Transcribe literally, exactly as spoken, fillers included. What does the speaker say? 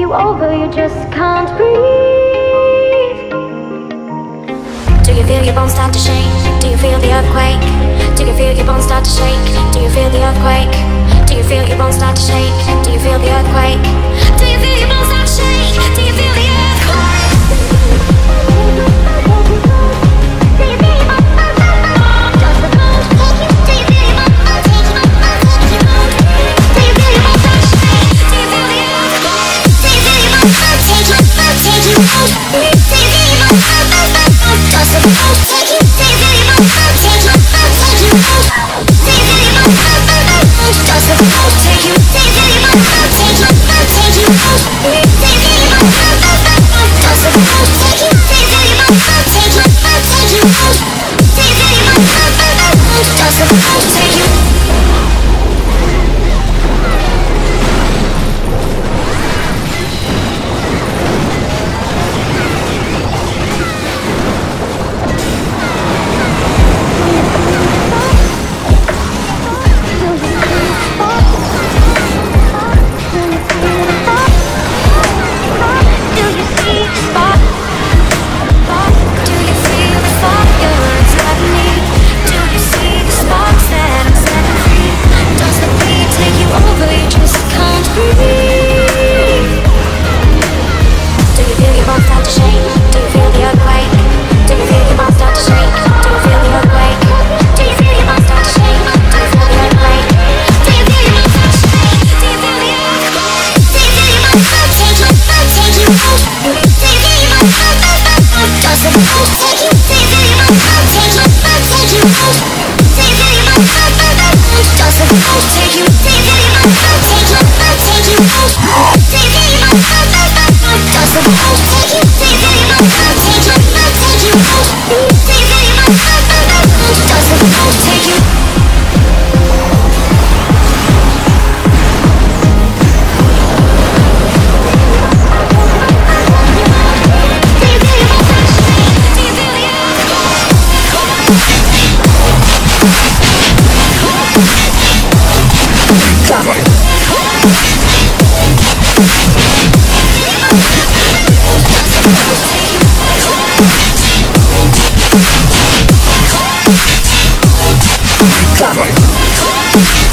you over, you just can't breathe. Do you feel your bones start to shake? Do you feel the earthquake? Do you feel your bones start to shake? Do you feel the earthquake? Do you feel your bones start to shake? Do you feel the earthquake? Do you feel your bones start to shake? Do you feel the earthquake? Do you feel your bones? Does the bones take you? Do you feel your bones take you? Do you feel your bones start to shake? Do you feel the earthquake? Do you feel your bones take you? Take you? Do you feel your bones? Does the bones take you? Do you feel your bones take you? Take you? Do you feel your bones? Does the bones take you? Do you feel your bones take you? Take you? Do you feel your bones? Does the bones take you? Do you feel your bones take you? Take you? Do you feel your bones? Does the bones take you? Cover.